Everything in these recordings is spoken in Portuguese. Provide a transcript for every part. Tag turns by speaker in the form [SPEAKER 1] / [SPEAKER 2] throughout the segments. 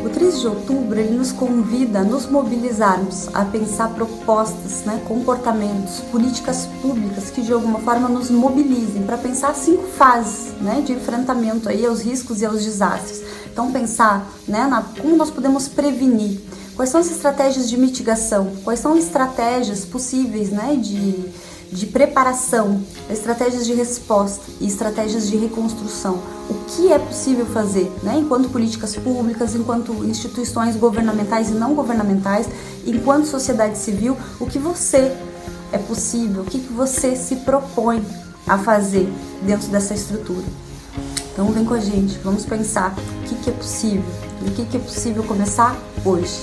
[SPEAKER 1] O 13 de outubro, ele nos convida a nos mobilizarmos, a pensar propostas, comportamentos, políticas públicas que de alguma forma nos mobilizem para pensar 5 fases, de enfrentamento aí aos riscos e aos desastres. Então pensar, como nós podemos prevenir, quais são as estratégias de mitigação, quais são as estratégias possíveis, de preparação, estratégias de resposta e estratégias de reconstrução. O que é possível fazer, enquanto políticas públicas, enquanto instituições governamentais e não governamentais, enquanto sociedade civil, o que você é possível, o que você se propõe a fazer dentro dessa estrutura. Então vem com a gente, vamos pensar o que é possível e o que é possível começar hoje.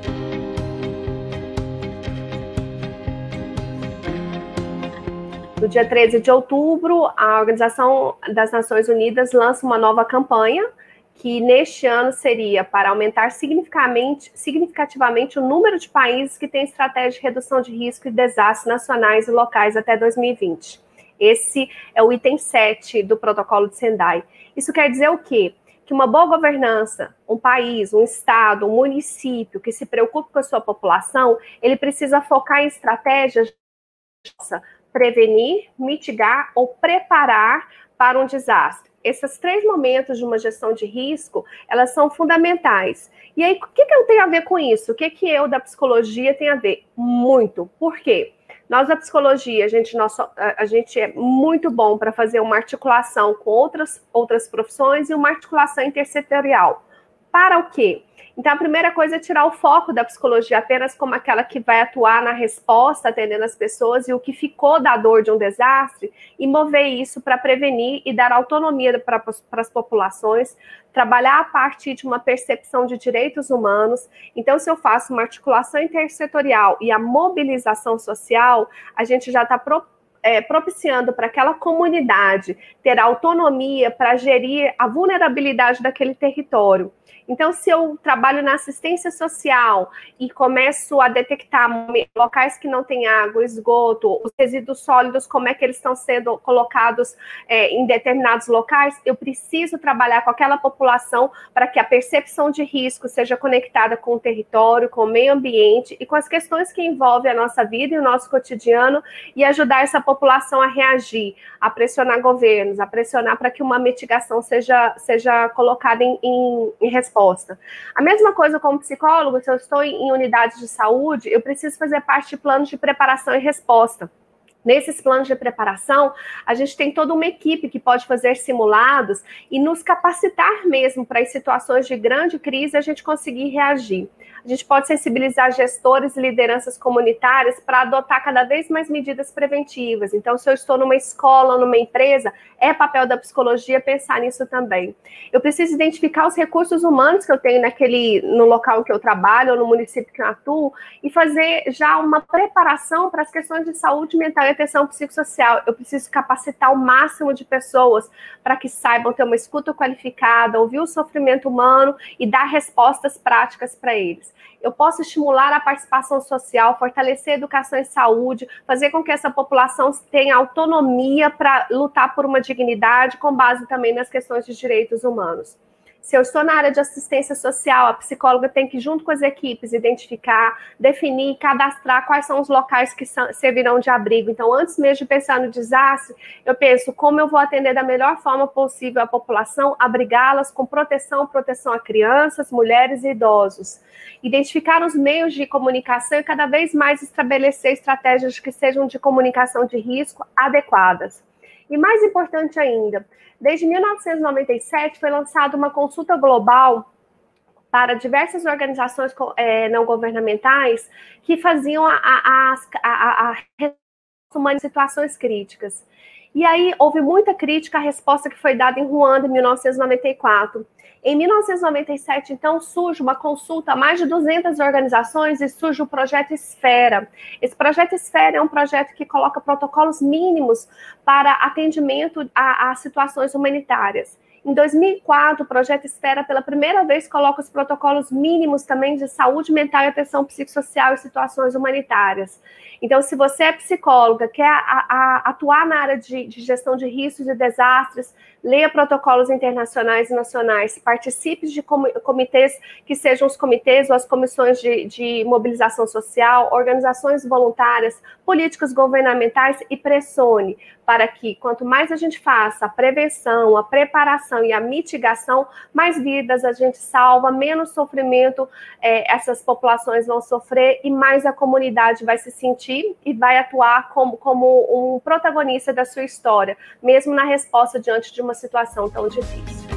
[SPEAKER 2] No dia 13 de outubro, a Organização das Nações Unidas lança uma nova campanha, que neste ano seria para aumentar significativamente o número de países que têm estratégia de redução de risco e desastres nacionais e locais até 2020. Esse é o item 7 do protocolo de Sendai. Isso quer dizer o quê? Que uma boa governança, um país, um estado, um município que se preocupe com a sua população, ele precisa focar em estratégias prevenir, mitigar ou preparar para um desastre. Esses 3 momentos de uma gestão de risco, elas são fundamentais. E aí, o que eu tenho a ver com isso? O que eu, da psicologia, tenho a ver? Muito. Por quê? Nós, da psicologia, a gente é muito bom para fazer uma articulação com outras profissões e uma articulação intersetorial. Para o quê? Então, a primeira coisa é tirar o foco da psicologia apenas como aquela que vai atuar na resposta, atendendo as pessoas, e o que ficou da dor de um desastre, e mover isso para prevenir e dar autonomia para as populações, trabalhar a partir de uma percepção de direitos humanos. Então, se eu faço uma articulação intersetorial e a mobilização social, a gente já está propiciando para aquela comunidade ter autonomia para gerir a vulnerabilidade daquele território. Então, se eu trabalho na assistência social e começo a detectar locais que não têm água, esgoto, os resíduos sólidos, como é que eles estão sendo colocados em determinados locais, eu preciso trabalhar com aquela população para que a percepção de risco seja conectada com o território, com o meio ambiente e com as questões que envolvem a nossa vida e o nosso cotidiano e ajudar essa população a reagir, a pressionar governos, a pressionar para que uma mitigação seja colocada em resposta. A mesma coisa como psicólogo, se eu estou em unidades de saúde, eu preciso fazer parte de planos de preparação e resposta. Nesses planos de preparação, a gente tem toda uma equipe que pode fazer simulados e nos capacitar mesmo para, em situações de grande crise, a gente conseguir reagir. A gente pode sensibilizar gestores e lideranças comunitárias para adotar cada vez mais medidas preventivas. Então, se eu estou numa escola, numa empresa, é papel da psicologia pensar nisso também. Eu preciso identificar os recursos humanos que eu tenho no local que eu trabalho ou no município que eu atuo e fazer já uma preparação para as questões de saúde mental e atenção psicossocial. Eu preciso capacitar o máximo de pessoas para que saibam ter uma escuta qualificada, ouvir o sofrimento humano e dar respostas práticas para eles. Eu posso estimular a participação social, fortalecer a educação e saúde, fazer com que essa população tenha autonomia para lutar por uma dignidade, com base também nas questões de direitos humanos. Se eu estou na área de assistência social, a psicóloga tem que, junto com as equipes, identificar, definir, cadastrar quais são os locais que servirão de abrigo. Então, antes mesmo de pensar no desastre, eu penso como eu vou atender da melhor forma possível a população, abrigá-las com proteção a crianças, mulheres e idosos. Identificar os meios de comunicação e cada vez mais estabelecer estratégias que sejam de comunicação de risco adequadas. E mais importante ainda, desde 1997 foi lançada uma consulta global para diversas organizações não governamentais que faziam a situações críticas. E aí houve muita crítica à resposta que foi dada em Ruanda em 1994. Em 1997, então, surge uma consulta a mais de 200 organizações e surge o Projeto Esfera. Esse Projeto Esfera é um projeto que coloca protocolos mínimos para atendimento a situações humanitárias. Em 2004, o projeto Esfera, pela primeira vez, coloca os protocolos mínimos também de saúde mental e atenção psicossocial em situações humanitárias. Então, se você é psicóloga, quer atuar na área de gestão de riscos e desastres, leia protocolos internacionais e nacionais, participe de comitês que sejam os comitês ou as comissões de mobilização social, organizações voluntárias, políticas governamentais e pressione para que, quanto mais a gente faça a prevenção, a preparação e a mitigação, mais vidas a gente salva, menos sofrimento essas populações vão sofrer e mais a comunidade vai se sentir e vai atuar como um protagonista da sua história, mesmo na resposta diante de uma situação tão difícil.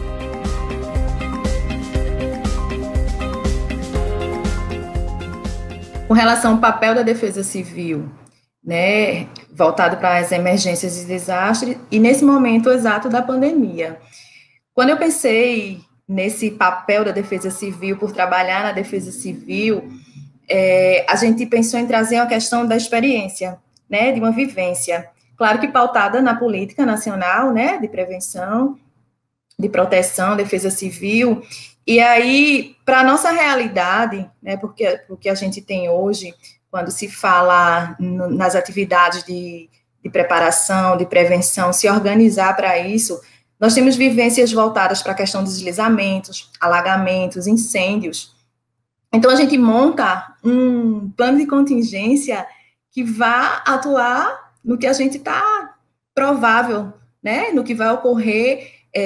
[SPEAKER 3] Com relação ao papel da Defesa Civil, né, voltado para as emergências e desastres, e nesse momento exato da pandemia. Quando eu pensei nesse papel da Defesa Civil, por trabalhar na Defesa Civil, a gente pensou em trazer uma questão da experiência, né, de uma vivência, claro que pautada na política nacional, né, de prevenção, de proteção, defesa civil, e aí, para a nossa realidade, né, porque a gente tem hoje, quando se fala nas atividades de preparação, de prevenção, se organizar para isso, nós temos vivências voltadas para a questão dos deslizamentos, alagamentos, incêndios. Então, a gente monta um plano de contingência que vá atuar no que a gente está provável, né, no que vai ocorrer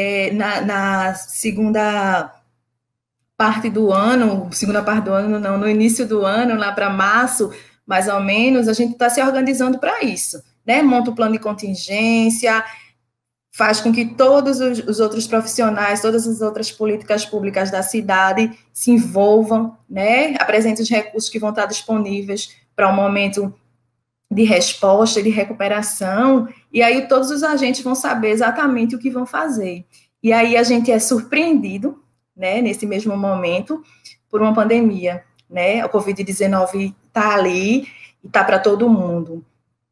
[SPEAKER 3] na segunda parte do ano, não, no início do ano, lá para março, mais ou menos, a gente está se organizando para isso, né? Monta o plano de contingência, faz com que todos os outros profissionais, todas as outras políticas públicas da cidade se envolvam, né? Apresentem os recursos que vão estar disponíveis para um momento de resposta e de recuperação, e aí todos os agentes vão saber exatamente o que vão fazer. E aí a gente é surpreendido, né, nesse mesmo momento, por uma pandemia, né, a Covid-19 está ali e está para todo mundo.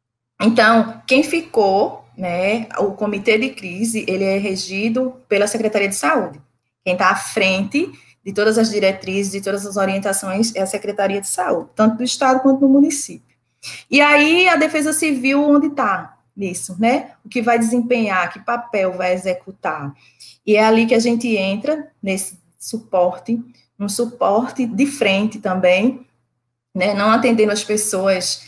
[SPEAKER 3] Então, quem ficou, né, o comitê de crise, ele é regido pela Secretaria de Saúde. Quem está à frente de todas as diretrizes, de todas as orientações, é a Secretaria de Saúde, tanto do Estado quanto do município. E aí, a Defesa Civil, onde está nisso, né? O que vai desempenhar, que papel vai executar. E é ali que a gente entra nesse suporte, um suporte de frente também, né? Não atendendo as pessoas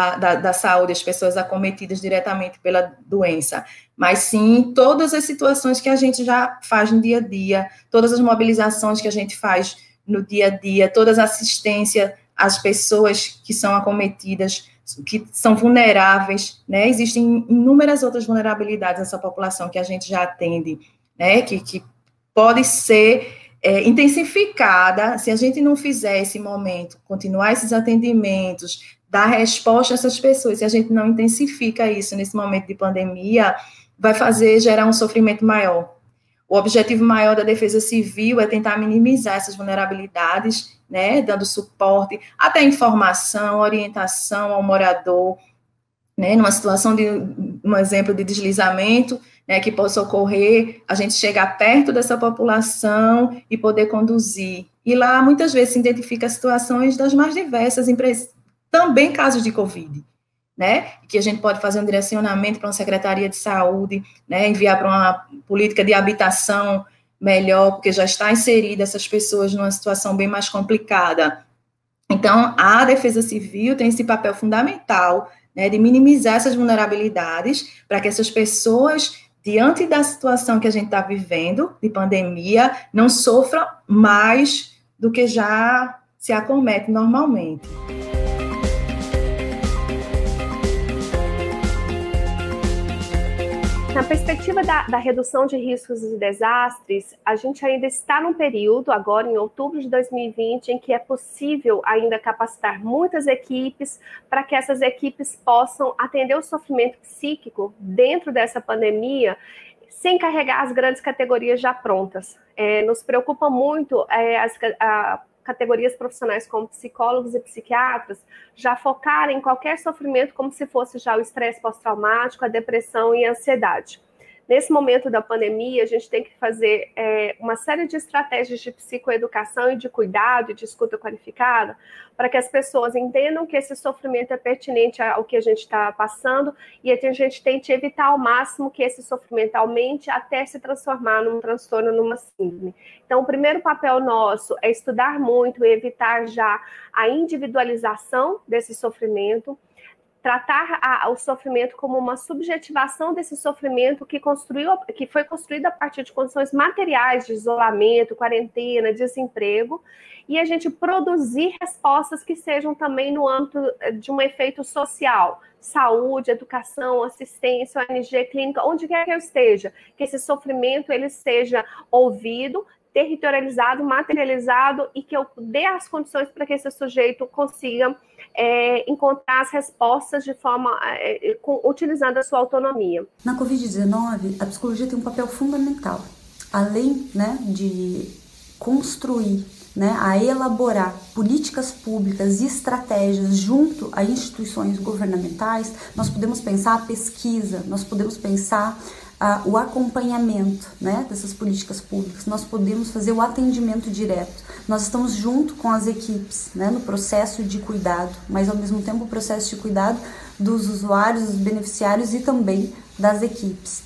[SPEAKER 3] da saúde, as pessoas acometidas diretamente pela doença, mas sim todas as situações que a gente já faz no dia a dia, todas as mobilizações que a gente faz no dia a dia, toda a assistência às pessoas que são acometidas, que são vulneráveis, né? Existem inúmeras outras vulnerabilidades nessa população que a gente já atende, né? Que pode ser intensificada se a gente não fizer esse momento, continuar esses atendimentos, dar resposta a essas pessoas, se a gente não intensifica isso nesse momento de pandemia, vai gerar um sofrimento maior. O objetivo maior da Defesa Civil é tentar minimizar essas vulnerabilidades, né, dando suporte, até informação, orientação ao morador, né, numa situação um exemplo de deslizamento, né, que possa ocorrer, a gente chegar perto dessa população e poder conduzir. E lá, muitas vezes, se identifica situações das mais diversas, também casos de Covid, né, que a gente pode fazer um direcionamento para uma Secretaria de Saúde, né, enviar para uma política de habitação melhor, porque já está inserida essas pessoas numa situação bem mais complicada. Então, a Defesa Civil tem esse papel fundamental, né, de minimizar essas vulnerabilidades, para que essas pessoas, diante da situação que a gente está vivendo, de pandemia, não sofram mais do que já se acomete normalmente.
[SPEAKER 2] Na perspectiva da redução de riscos e desastres, a gente ainda está num período, agora em outubro de 2020, em que é possível ainda capacitar muitas equipes para que essas equipes possam atender o sofrimento psíquico dentro dessa pandemia, sem carregar as grandes categorias já prontas. Nos preocupa muito categorias profissionais como psicólogos e psiquiatras já focarem em qualquer sofrimento como se fosse já o estresse pós-traumático, a depressão e a ansiedade. Nesse momento da pandemia, a gente tem que fazer uma série de estratégias de psicoeducação e de cuidado e de escuta qualificada para que as pessoas entendam que esse sofrimento é pertinente ao que a gente está passando e a gente tente evitar ao máximo que esse sofrimento aumente até se transformar num transtorno, numa síndrome. Então, o primeiro papel nosso é estudar muito e evitar já a individualização desse sofrimento, tratar o sofrimento como uma subjetivação desse sofrimento que foi construído a partir de condições materiais de isolamento, quarentena, desemprego, e a gente produzir respostas que sejam também no âmbito de um efeito social, saúde, educação, assistência, ONG, clínica, onde quer que eu esteja, que esse sofrimento ele seja ouvido, territorializado, materializado e que eu dê as condições para que esse sujeito consiga encontrar as respostas de forma utilizando a sua autonomia.
[SPEAKER 1] Na Covid-19, a psicologia tem um papel fundamental, além, né, de construir, né, a elaborar políticas públicas e estratégias junto a instituições governamentais. Nós podemos pensar a pesquisa, nós podemos pensar o acompanhamento, né, dessas políticas públicas, nós podemos fazer o atendimento direto. Nós estamos junto com as equipes, né, no processo de cuidado, mas ao mesmo tempo o processo de cuidado dos usuários, dos beneficiários e também das equipes.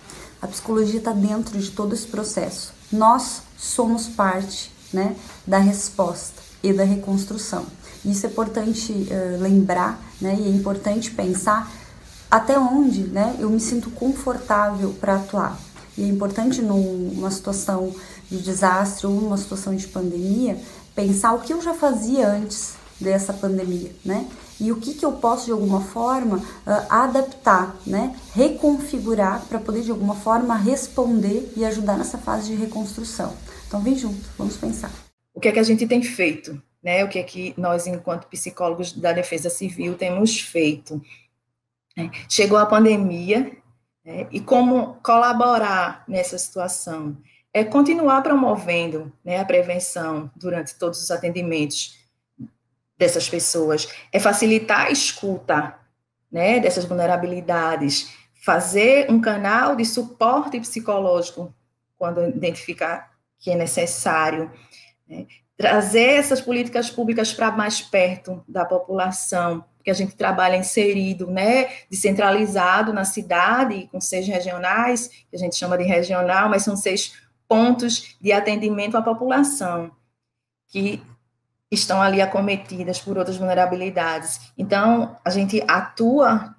[SPEAKER 1] A psicologia está dentro de todo esse processo. Nós somos parte, né, da resposta e da reconstrução. Isso é importante lembrar, né, e é importante pensar até onde, né, eu me sinto confortável para atuar. E é importante numa situação de desastre ou numa situação de pandemia, pensar o que eu já fazia antes dessa pandemia, né? E o que eu posso, de alguma forma, adaptar, né? Reconfigurar para poder, de alguma forma, responder e ajudar nessa fase de reconstrução. Então, vem junto, vamos pensar.
[SPEAKER 3] O que é que a gente tem feito, né? O que é que nós, enquanto psicólogos da Defesa Civil, temos feito? Chegou a pandemia, né, e como colaborar nessa situação? É continuar promovendo, né, a prevenção durante todos os atendimentos dessas pessoas, é facilitar a escuta, né, dessas vulnerabilidades, fazer um canal de suporte psicológico quando identificar que é necessário, né, trazer essas políticas públicas para mais perto da população, que a gente trabalha inserido, né, descentralizado na cidade, com 6 regionais, que a gente chama de regional, mas são 6 pontos de atendimento à população, que estão ali acometidas por outras vulnerabilidades. Então, a gente atua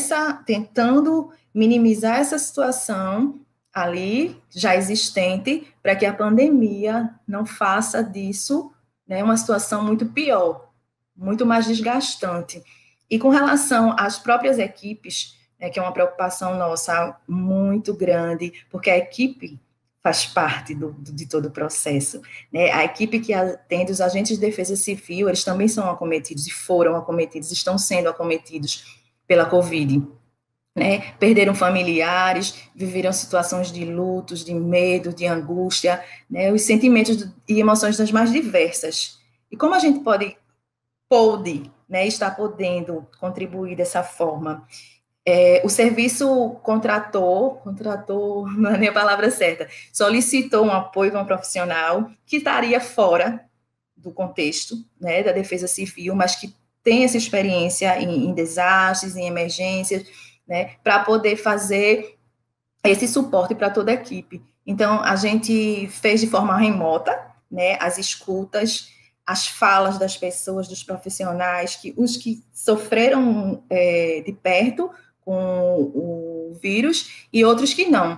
[SPEAKER 3] tentando minimizar essa situação ali, já existente, para que a pandemia não faça disso, né, uma situação muito pior, muito mais desgastante. E com relação às próprias equipes, né, que é uma preocupação nossa muito grande, porque a equipe faz parte de todo o processo, né? A equipe que atende os agentes de defesa civil, eles também são acometidos, e foram acometidos, estão sendo acometidos pela Covid, né? Perderam familiares, viveram situações de lutos, de medo, de angústia, né? Os sentimentos e emoções das mais diversas. E como a gente pôde, né, estar podendo contribuir dessa forma? O serviço contratou, não é nem a palavra certa, solicitou um apoio de um profissional que estaria fora do contexto, né, da defesa civil, mas que tem essa experiência em desastres, em emergências, né, para poder fazer esse suporte para toda a equipe. Então, a gente fez de forma remota, né, as escutas, as falas das pessoas, dos profissionais, os que sofreram de perto com o vírus e outros que não.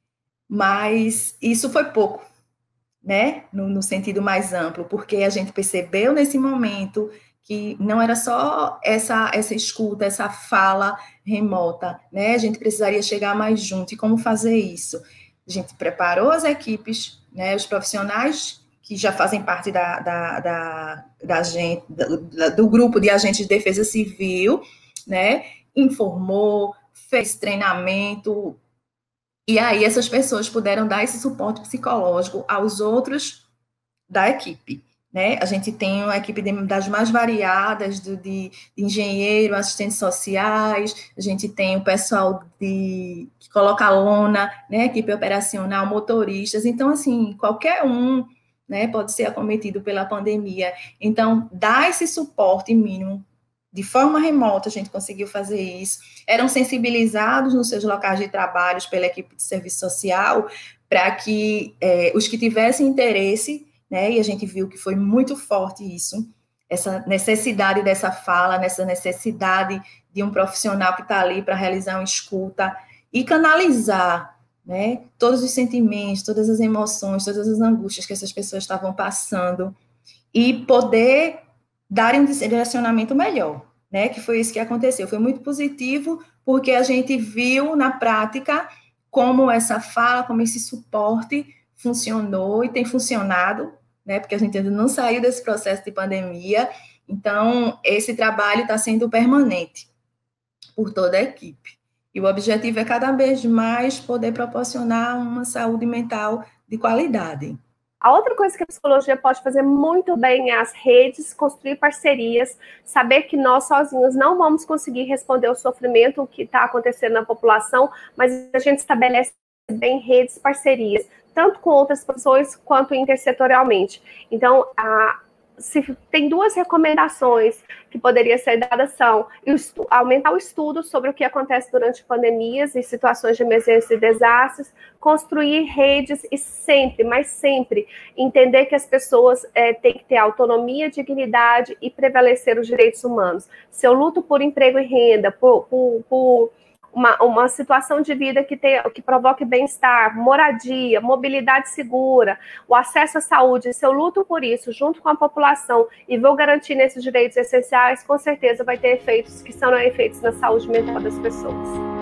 [SPEAKER 3] Mas isso foi pouco, né, no sentido mais amplo, porque a gente percebeu nesse momento que não era só essa escuta, essa fala remota, né, a gente precisaria chegar mais junto. E como fazer isso? A gente preparou as equipes, né, os profissionais que já fazem parte do grupo de agentes de defesa civil, né, informou, fez treinamento, e aí essas pessoas puderam dar esse suporte psicológico aos outros da equipe, né? A gente tem uma equipe das mais variadas, de engenheiro, assistentes sociais, a gente tem o pessoal que coloca a lona, né? Equipe operacional, motoristas. Então, assim, qualquer um, né, pode ser acometido pela pandemia. Então, dar esse suporte mínimo de forma remota, a gente conseguiu fazer isso. Eram sensibilizados nos seus locais de trabalho pela equipe de serviço social para que os que tivessem interesse, né, e a gente viu que foi muito forte isso, essa necessidade dessa fala, nessa necessidade de um profissional que está ali para realizar uma escuta e canalizar, né, todos os sentimentos, todas as emoções, todas as angústias que essas pessoas estavam passando e poder dar um direcionamento melhor, né, que foi isso que aconteceu. Foi muito positivo, porque a gente viu na prática como essa fala, como esse suporte funcionou e tem funcionado, né, porque a gente ainda não saiu desse processo de pandemia, então esse trabalho está sendo permanente por toda a equipe. E o objetivo é cada vez mais poder proporcionar uma saúde mental de qualidade.
[SPEAKER 2] A outra coisa que a psicologia pode fazer muito bem é as redes, construir parcerias, saber que nós sozinhos não vamos conseguir responder ao sofrimento que está acontecendo na população, mas a gente estabelece bem redes, parcerias, tanto com outras pessoas quanto intersetorialmente. Então, se tem duas recomendações que poderiam ser dadas são aumentar o estudo sobre o que acontece durante pandemias e situações de emergência e desastres, construir redes e sempre, mas sempre, entender que as pessoas têm que ter autonomia, dignidade e prevalecer os direitos humanos. Se eu luto por emprego e renda, por uma situação de vida que provoque bem-estar, moradia, mobilidade segura, o acesso à saúde, se eu luto por isso junto com a população e vou garantir nesses direitos essenciais, com certeza vai ter efeitos que são efeitos na saúde mental das pessoas.